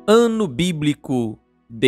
Ano Bíblico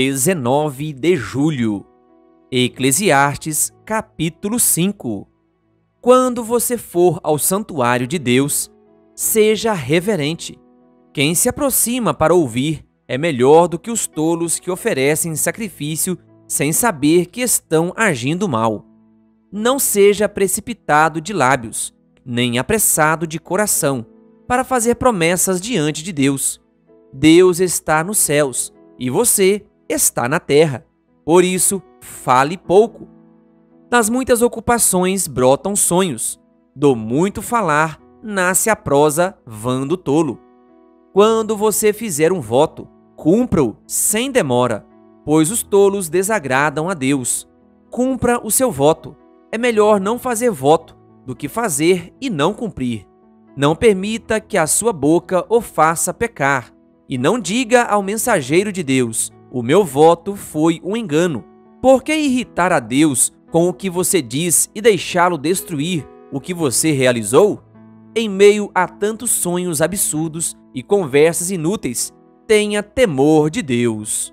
19 de julho. Eclesiastes, capítulo 5. Quando você for ao santuário de Deus, seja reverente. Quem se aproxima para ouvir é melhor do que os tolos que oferecem sacrifício sem saber que estão agindo mal. Não seja precipitado de lábios, nem apressado de coração, para fazer promessas diante de Deus. Deus está nos céus e você está na terra. Por isso, fale pouco. Das muitas ocupações brotam sonhos. Do muito falar, nasce a prosa vã do tolo. Quando você fizer um voto, cumpra-o sem demora, pois os tolos desagradam a Deus. Cumpra o seu voto. É melhor não fazer voto do que fazer e não cumprir. Não permita que a sua boca o faça pecar. E não diga ao mensageiro de Deus: o meu voto foi um engano. Por que irritar a Deus com o que você diz e deixá-lo destruir o que você realizou? Em meio a tantos sonhos absurdos e conversas inúteis, tenha temor de Deus.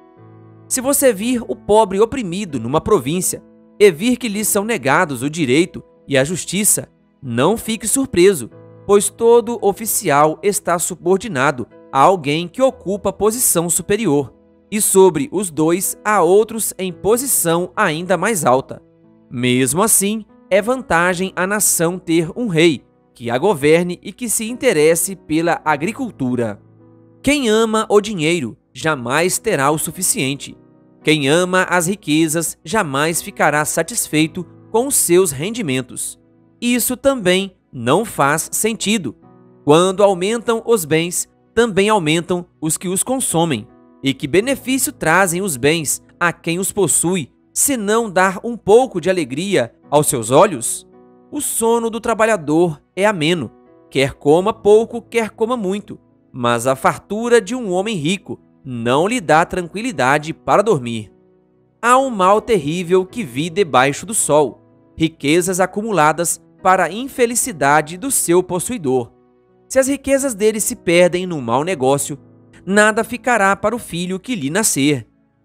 Se você vir o pobre oprimido numa província e vir que lhe são negados o direito e a justiça, não fique surpreso, pois todo oficial está subordinado a alguém que ocupa posição superior, e sobre os dois há outros em posição ainda mais alta. Mesmo assim, é vantagem à nação ter um rei que a governe e que se interesse pela agricultura. Quem ama o dinheiro jamais terá o suficiente. Quem ama as riquezas jamais ficará satisfeito com os seus rendimentos. Isso também não faz sentido. Quando aumentam os bens, também aumentam os que os consomem. E que benefício trazem os bens a quem os possui, se não dar um pouco de alegria aos seus olhos? O sono do trabalhador é ameno, quer coma pouco, quer coma muito, mas a fartura de um homem rico não lhe dá tranquilidade para dormir. Há um mal terrível que vi debaixo do sol, riquezas acumuladas para a infelicidade do seu possuidor. Se as riquezas dele se perdem num mau negócio, nada ficará para o filho que lhe nascer.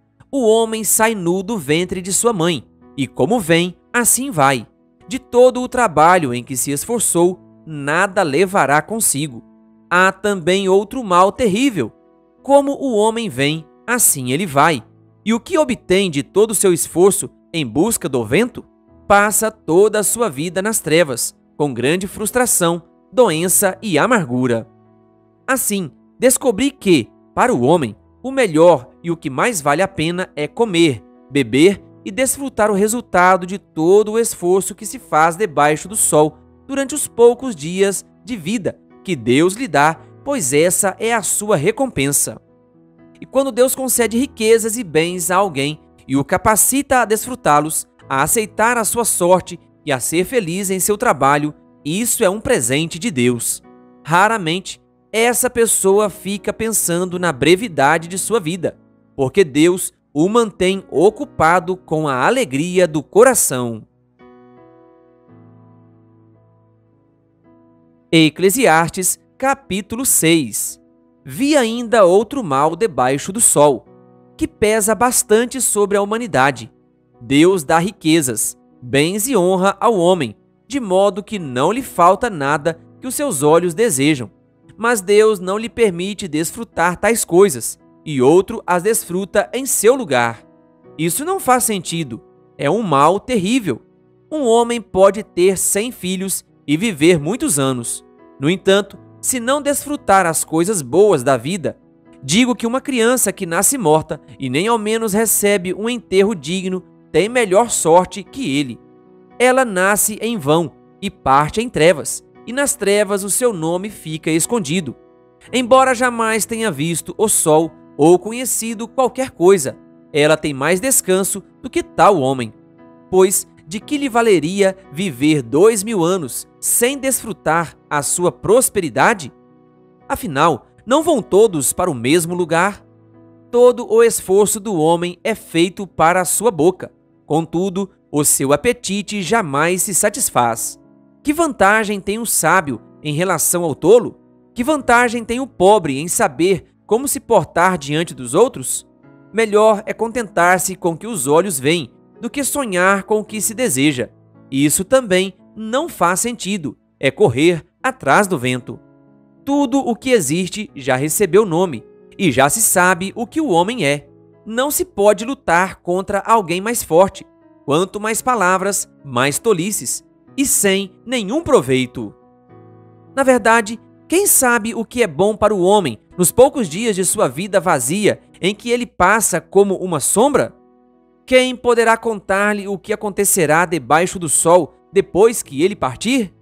O homem sai nu do ventre de sua mãe, e como vem, assim vai. De todo o trabalho em que se esforçou, nada levará consigo. Há também outro mal terrível. Como o homem vem, assim ele vai. E o que obtém de todo o seu esforço em busca do vento? Passa toda a sua vida nas trevas, com grande frustração, doença e amargura. Assim, descobri que, para o homem, o melhor e o que mais vale a pena é comer, beber e desfrutar o resultado de todo o esforço que se faz debaixo do sol durante os poucos dias de vida que Deus lhe dá, pois essa é a sua recompensa. E quando Deus concede riquezas e bens a alguém e o capacita a desfrutá-los, a aceitar a sua sorte e a ser feliz em seu trabalho, isso é um presente de Deus. Raramente, essa pessoa fica pensando na brevidade de sua vida, porque Deus o mantém ocupado com a alegria do coração. Eclesiastes, capítulo 6. Vi ainda outro mal debaixo do sol, que pesa bastante sobre a humanidade. Deus dá riquezas, bens e honra ao homem, de modo que não lhe falta nada que os seus olhos desejam. Mas Deus não lhe permite desfrutar tais coisas, e outro as desfruta em seu lugar. Isso não faz sentido. É um mal terrível. Um homem pode ter 100 filhos e viver muitos anos. No entanto, se não desfrutar as coisas boas da vida, digo que uma criança que nasce morta e nem ao menos recebe um enterro digno tem melhor sorte que ele. Ela nasce em vão e parte em trevas, e nas trevas o seu nome fica escondido. Embora jamais tenha visto o sol ou conhecido qualquer coisa, ela tem mais descanso do que tal homem. Pois de que lhe valeria viver 2000 anos sem desfrutar a sua prosperidade? Afinal, não vão todos para o mesmo lugar? Todo o esforço do homem é feito para a sua boca. Contudo, o seu apetite jamais se satisfaz. Que vantagem tem o sábio em relação ao tolo? Que vantagem tem o pobre em saber como se portar diante dos outros? Melhor é contentar-se com o que os olhos veem do que sonhar com o que se deseja. Isso também não faz sentido, é correr atrás do vento. Tudo o que existe já recebeu nome e já se sabe o que o homem é. Não se pode lutar contra alguém mais forte. Quanto mais palavras, mais tolices, e sem nenhum proveito. Na verdade, quem sabe o que é bom para o homem nos poucos dias de sua vida vazia em que ele passa como uma sombra? Quem poderá contar-lhe o que acontecerá debaixo do sol depois que ele partir?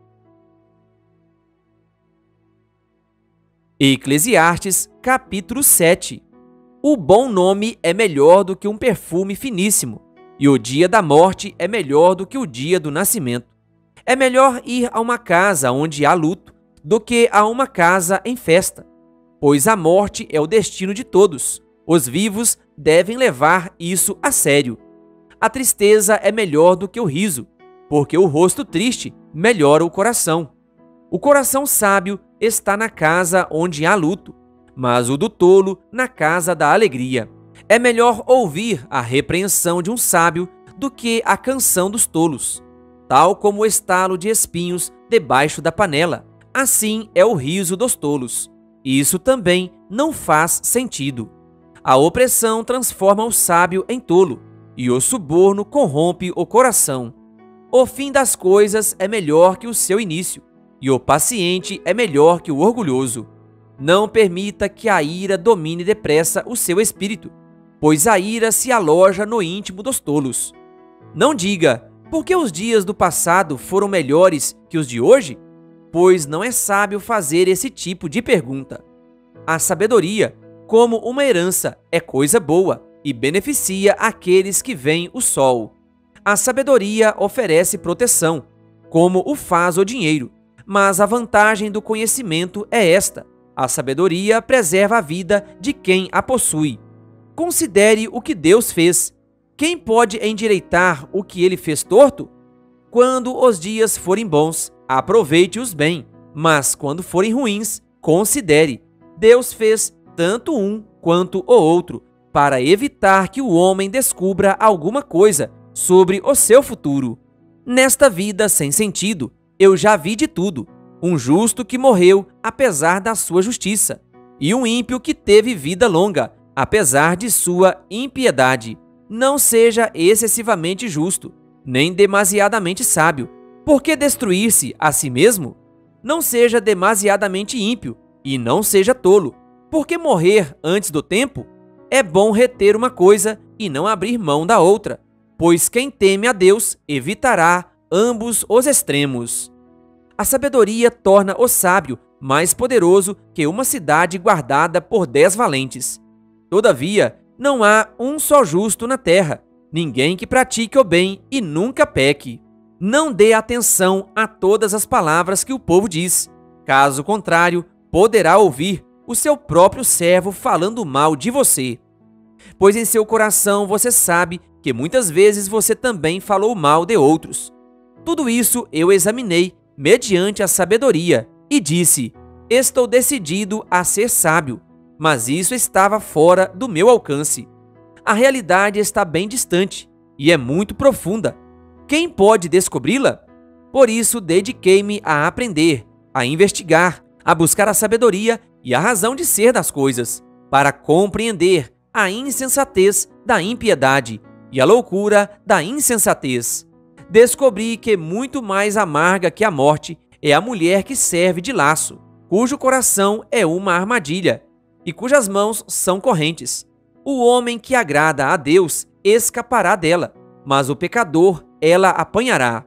Eclesiastes, capítulo 7. O bom nome é melhor do que um perfume finíssimo, e o dia da morte é melhor do que o dia do nascimento. É melhor ir a uma casa onde há luto do que a uma casa em festa, pois a morte é o destino de todos. Os vivos devem levar isso a sério. A tristeza é melhor do que o riso, porque o rosto triste melhora o coração. O coração sábio está na casa onde há luto, mas o do tolo na casa da alegria. É melhor ouvir a repreensão de um sábio do que a canção dos tolos. Tal como o estalo de espinhos debaixo da panela, assim é o riso dos tolos. Isso também não faz sentido. A opressão transforma o sábio em tolo, e o suborno corrompe o coração. O fim das coisas é melhor que o seu início, e o paciente é melhor que o orgulhoso. Não permita que a ira domine depressa o seu espírito, pois a ira se aloja no íntimo dos tolos. Não diga, por que os dias do passado foram melhores que os de hoje? Pois não é sábio fazer esse tipo de pergunta. A sabedoria, como uma herança, é coisa boa e beneficia aqueles que veem o sol. A sabedoria oferece proteção, como o faz o dinheiro, mas a vantagem do conhecimento é esta: a sabedoria preserva a vida de quem a possui. Considere o que Deus fez. Quem pode endireitar o que ele fez torto? Quando os dias forem bons, aproveite-os bem, mas quando forem ruins, considere. Deus fez tanto um quanto o outro, para evitar que o homem descubra alguma coisa sobre o seu futuro. Nesta vida sem sentido, eu já vi de tudo: um justo que morreu apesar da sua justiça, e um ímpio que teve vida longa, apesar de sua impiedade. Não seja excessivamente justo, nem demasiadamente sábio. Por que destruir-se a si mesmo? Não seja demasiadamente ímpio, e não seja tolo. Por que morrer antes do tempo? É bom reter uma coisa e não abrir mão da outra, pois quem teme a Deus evitará ambos os extremos. A sabedoria torna o sábio mais poderoso que uma cidade guardada por 10 valentes. Todavia, não há um só justo na terra, ninguém que pratique o bem e nunca peque. Não dê atenção a todas as palavras que o povo diz. Caso contrário, poderá ouvir o seu próprio servo falando mal de você. Pois em seu coração você sabe que muitas vezes você também falou mal de outros. Tudo isso eu examinei mediante a sabedoria e disse: estou decidido a ser sábio, mas isso estava fora do meu alcance. A realidade está bem distante e é muito profunda. Quem pode descobri-la? Por isso dediquei-me a aprender, a investigar, a buscar a sabedoria e a razão de ser das coisas, para compreender a insensatez da impiedade e a loucura da insensatez. Descobri que muito mais amarga que a morte é a mulher que serve de laço, cujo coração é uma armadilha e cujas mãos são correntes. O homem que agrada a Deus escapará dela, mas o pecador ela apanhará.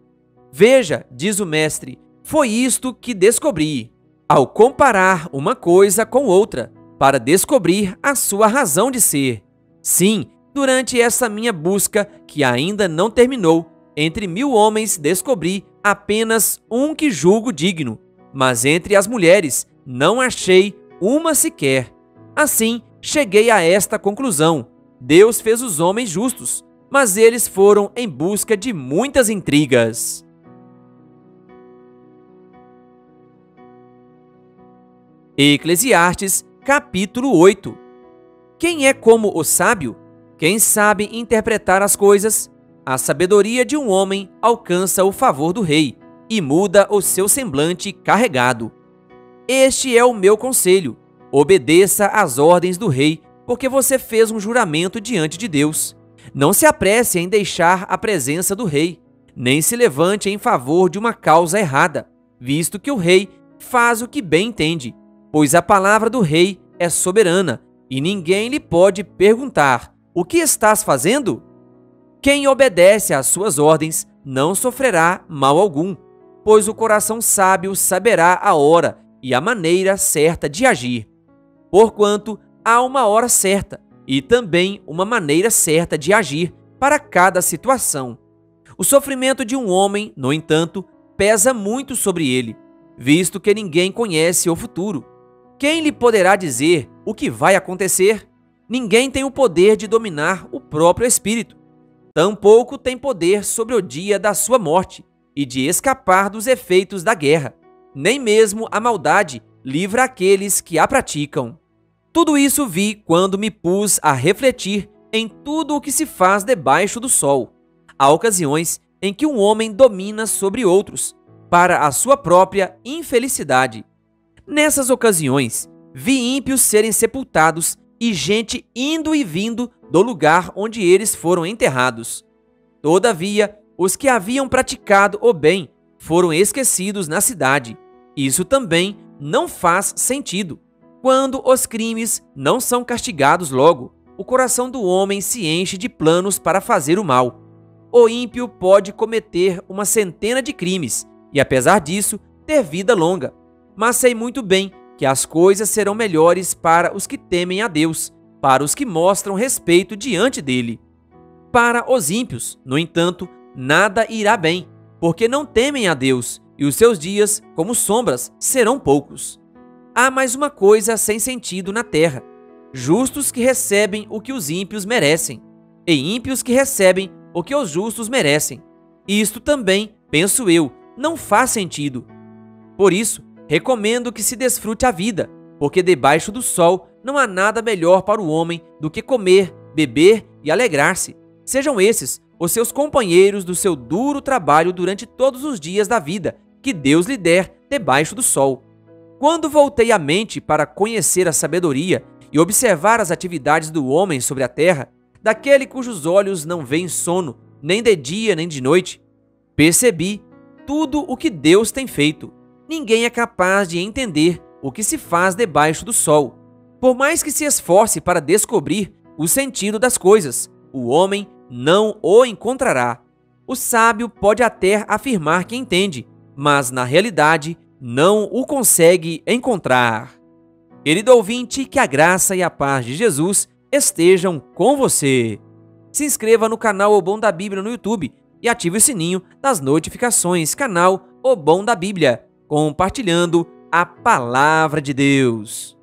Veja, diz o mestre, foi isto que descobri, ao comparar uma coisa com outra, para descobrir a sua razão de ser. Sim, durante essa minha busca, que ainda não terminou, entre 1000 homens descobri apenas um que julgo digno, mas entre as mulheres não achei uma sequer. Assim, cheguei a esta conclusão: Deus fez os homens justos, mas eles foram em busca de muitas intrigas. Eclesiastes, capítulo 8. Quem é como o sábio? Quem sabe interpretar as coisas? A sabedoria de um homem alcança o favor do rei e muda o seu semblante carregado. Este é o meu conselho: obedeça às ordens do rei, porque você fez um juramento diante de Deus. Não se apresse em deixar a presença do rei, nem se levante em favor de uma causa errada, visto que o rei faz o que bem entende, pois a palavra do rei é soberana e ninguém lhe pode perguntar: o que estás fazendo? Quem obedece às suas ordens não sofrerá mal algum, pois o coração sábio saberá a hora e a maneira certa de agir. Porquanto há uma hora certa e também uma maneira certa de agir para cada situação. O sofrimento de um homem, no entanto, pesa muito sobre ele, visto que ninguém conhece o futuro. Quem lhe poderá dizer o que vai acontecer? Ninguém tem o poder de dominar o próprio espírito. Tampouco tem poder sobre o dia da sua morte e de escapar dos efeitos da guerra. Nem mesmo a maldade livra aqueles que a praticam. Tudo isso vi quando me pus a refletir em tudo o que se faz debaixo do sol. Há ocasiões em que um homem domina sobre outros, para a sua própria infelicidade. Nessas ocasiões, vi ímpios serem sepultados e gente indo e vindo do lugar onde eles foram enterrados. Todavia, os que haviam praticado o bem foram esquecidos na cidade. Isso também não faz sentido. Quando os crimes não são castigados logo, o coração do homem se enche de planos para fazer o mal. O ímpio pode cometer uma centena de crimes e, apesar disso, ter vida longa. Mas sei muito bem que as coisas serão melhores para os que temem a Deus, para os que mostram respeito diante dele. Para os ímpios, no entanto, nada irá bem, porque não temem a Deus, e os seus dias, como sombras, serão poucos. Há mais uma coisa sem sentido na terra: justos que recebem o que os ímpios merecem, e ímpios que recebem o que os justos merecem. Isto também, penso eu, não faz sentido. Por isso, recomendo que se desfrute a vida, porque debaixo do sol não há nada melhor para o homem do que comer, beber e alegrar-se. Sejam esses os seus companheiros do seu duro trabalho durante todos os dias da vida que Deus lhe der debaixo do sol. Quando voltei a mente para conhecer a sabedoria e observar as atividades do homem sobre a terra, daquele cujos olhos não veem sono, nem de dia nem de noite, percebi tudo o que Deus tem feito. Ninguém é capaz de entender o que se faz debaixo do sol. Por mais que se esforce para descobrir o sentido das coisas, o homem não o encontrará. O sábio pode até afirmar que entende, mas na realidade não o consegue encontrar. Querido ouvinte, que a graça e a paz de Jesus estejam com você. Se inscreva no canal O Bom da Bíblia no YouTube e ative o sininho das notificações. Canal O Bom da Bíblia, compartilhando a palavra de Deus.